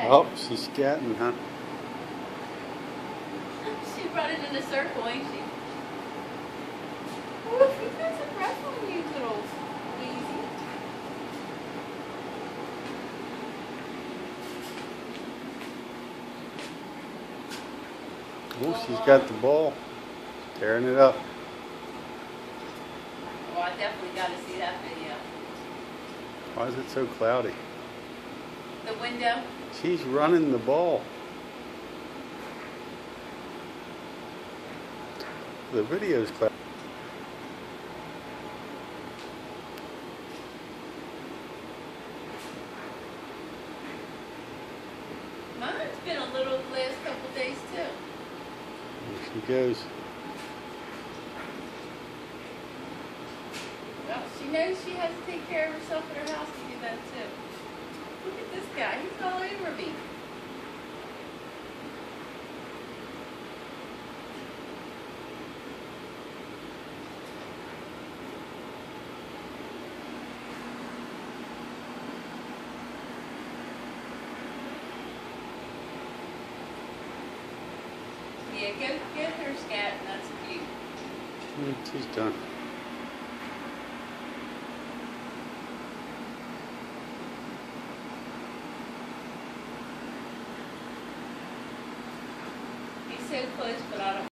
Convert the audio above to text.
Oh, she's scatting, huh? She's running in a circle, ain't she? Ooh, she's got some breath on you, little Weezy. Oh, she's got the ball. Tearing it up. Well, I definitely got to see that video. Why is it so cloudy? The window. She's running the ball. The video's cloudy. Mine's been a little the last couple days too. There she goes. Well, she knows she has to take care of herself at her house to do that too. Look at this guy, he's all over me. Yeah, get her scat, and that's cute. She's done. He's so close, but I don't